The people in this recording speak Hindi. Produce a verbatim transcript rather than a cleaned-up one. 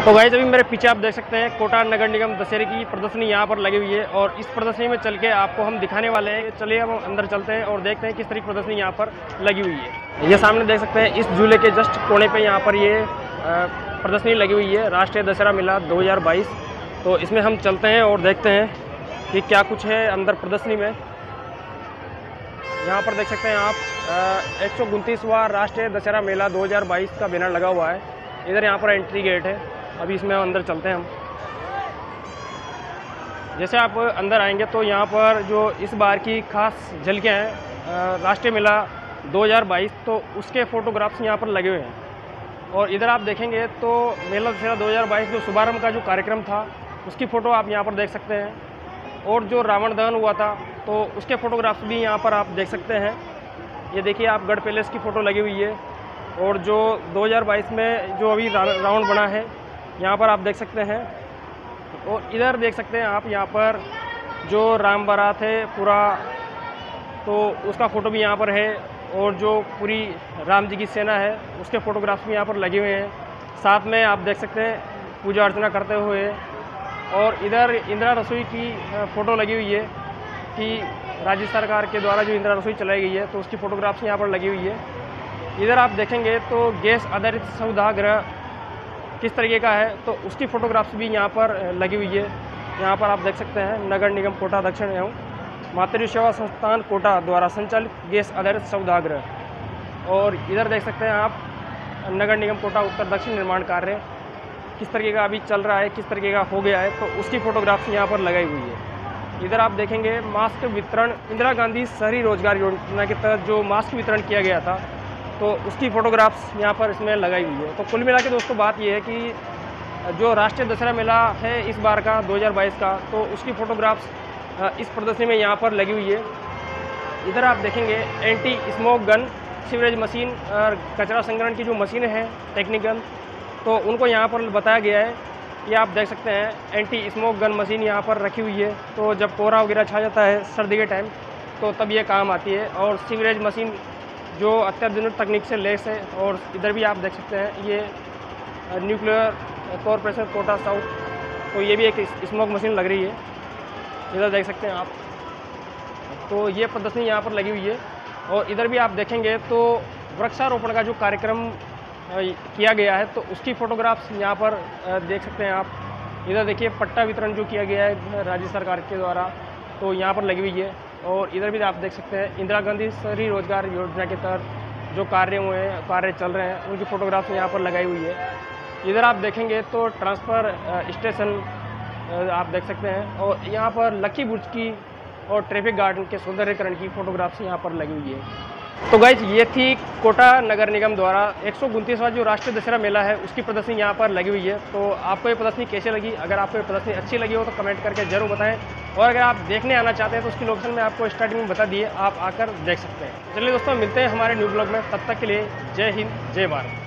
तो गाइस अभी मेरे पीछे आप देख सकते हैं कोटा नगर निगम दशहरे की प्रदर्शनी यहाँ पर लगी हुई है और इस प्रदर्शनी में चल के आपको हम दिखाने वाले हैं। चलिए हम अंदर चलते हैं और देखते हैं किस तरह की प्रदर्शनी यहाँ पर लगी हुई है। ये सामने देख सकते हैं इस झूले के जस्ट कोने पे यहाँ पर ये प्रदर्शनी लगी हुई है, राष्ट्रीय दशहरा मेला दो हज़ार बाईस। तो इसमें हम चलते हैं और देखते हैं कि क्या कुछ है अंदर प्रदर्शनी में। यहाँ पर देख सकते हैं आप एक सौ उनतीसवां राष्ट्रीय दशहरा मेला दो हज़ार बाईस का बैनर लगा हुआ है। इधर यहाँ पर एंट्री गेट है, अभी इसमें अंदर चलते हैं हम। जैसे आप अंदर आएंगे तो यहाँ पर जो इस बार की खास झलकियाँ हैं राष्ट्रीय मेला दो हज़ार बाईस, तो उसके फ़ोटोग्राफ्स यहाँ पर लगे हुए हैं। और इधर आप देखेंगे तो मेला दशहरा दो हज़ार बाईस जो शुभारंभ का जो कार्यक्रम था उसकी फ़ोटो आप यहाँ पर देख सकते हैं। और जो रावण दहन हुआ था तो उसके फ़ोटोग्राफ्स भी यहाँ पर आप देख सकते हैं। ये देखिए आप गढ़ पैलेस की फ़ोटो लगी हुई है। और जो दो हज़ार बाईस में जो अभी रावण बना है यहाँ पर आप देख सकते हैं। और इधर देख सकते हैं आप यहाँ पर जो राम बारात है पूरा, तो उसका फ़ोटो भी यहाँ पर है। और जो पूरी राम जी की सेना है उसके फ़ोटोग्राफ्स भी यहाँ पर लगे हुए हैं। साथ में आप देख सकते हैं पूजा अर्चना करते हुए। और इधर इंदिरा रसोई की फ़ोटो लगी हुई है कि राज्य सरकार के द्वारा जो इंदिरा रसोई चलाई गई है तो उसकी फ़ोटोग्राफ्स यहाँ पर लगी हुई है। इधर आप देखेंगे तो गैस आधारित सौदागृह किस तरीके का है तो उसकी फ़ोटोग्राफ्स भी यहाँ पर लगी हुई है। यहाँ पर आप देख सकते हैं नगर निगम कोटा दक्षिण एवं मातृ सेवा संस्थान कोटा द्वारा संचालित गैस आधारित सौदागृह। और इधर देख सकते हैं आप नगर निगम कोटा उत्तर दक्षिण निर्माण कार्य किस तरीके का अभी चल रहा है, किस तरीके का हो गया है, तो उसकी फ़ोटोग्राफ्स यहाँ पर लगाई हुई है। इधर आप देखेंगे मास्क वितरण, इंदिरा गांधी शहरी रोजगार योजना के तहत जो मास्क वितरण किया गया था तो उसकी फ़ोटोग्राफ्स यहाँ पर इसमें लगाई हुई है। तो कुल मिला के दोस्तों बात ये है कि जो राष्ट्रीय दशहरा मेला है इस बार का दो हज़ार बाईस का, तो उसकी फ़ोटोग्राफ्स इस प्रदर्शनी में यहाँ पर लगी हुई है। इधर आप देखेंगे anti smoke gun, sewerage machine और कचरा संग्रहण की जो मशीनें हैं टेक्निकल, तो उनको यहाँ पर बताया गया है। ये आप देख सकते हैं एंटी स्मोक गन मशीन यहाँ पर रखी हुई है। तो जब कोहरा वगैरह छा जाता है सर्दी के टाइम तो तब ये काम आती है। और सीवरेज मशीन जो अत्याधुनिक तकनीक से लेस है। और इधर भी आप देख सकते हैं ये न्यूक्लियर कॉरपोरेशन कोटा साउथ, तो ये भी एक स्मोक मशीन लग रही है, इधर देख सकते हैं आप। तो ये प्रदर्शनी यहाँ पर लगी हुई है। और इधर भी आप देखेंगे तो वृक्षारोपण का जो कार्यक्रम किया गया है तो उसकी फ़ोटोग्राफ्स यहाँ पर देख सकते हैं आप। इधर देखिए पट्टा वितरण जो किया गया है राज्य सरकार के द्वारा, तो यहाँ पर लगी हुई है। और इधर भी आप देख सकते हैं इंदिरा गांधी शहरी रोजगार योजना के तहत जो कार्य हुए हैं, कार्य चल रहे हैं, उनकी फ़ोटोग्राफ्स यहाँ पर लगाई हुई है। इधर आप देखेंगे तो ट्रांसफ़र स्टेशन आप देख सकते हैं। और यहाँ पर लकी बुर्ज की और ट्रैफिक गार्डन के सौंदर्यीकरण की फ़ोटोग्राफ्स यहाँ पर लगी हुई है। तो गाइज ये थी कोटा नगर निगम द्वारा एक सौ उनतीसवां जो राष्ट्रीय दशहरा मेला है उसकी प्रदर्शनी यहाँ पर लगी हुई है। तो आपको ये प्रदर्शनी कैसे लगी? अगर आपको ये प्रदर्शनी अच्छी लगी हो तो कमेंट करके जरूर बताएं। और अगर आप देखने आना चाहते हैं तो उसकी लोकेशन में आपको स्टार्टिंग में बता दिए, आप आकर देख सकते हैं। चलिए दोस्तों मिलते हैं हमारे न्यू ब्लॉग में, तब तक के लिए जय हिंद जय भारत।